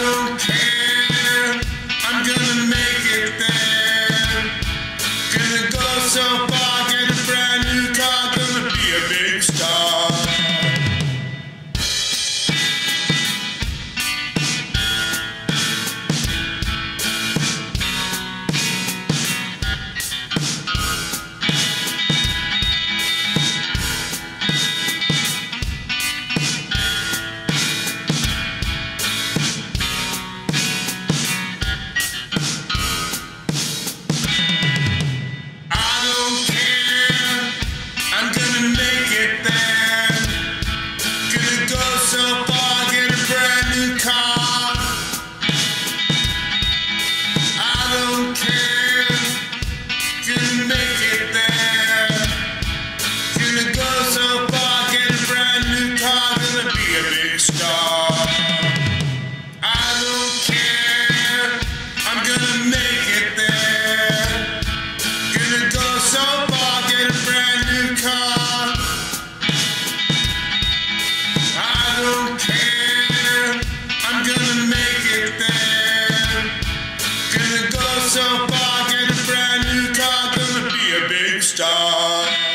don't care, I'm gonna make it there. Gonna go so far, get a brand new car, gonna be a big star. So far, get a brand new car. I don't care, gonna make it there. Gonna go so far, get a brand new car, gonna be a big star. I don't care, I'm gonna make it there. Gonna go so far, get a brand new car. I don't care, I'm gonna make it there. Gonna go so far, get a brand new car, gonna be a big star.